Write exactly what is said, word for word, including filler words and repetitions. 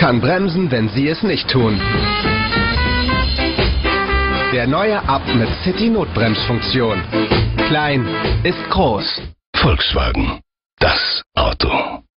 kann bremsen, wenn Sie es nicht tun. Der neue Up mit City-Notbremsfunktion. Klein ist groß. Volkswagen. Das Auto.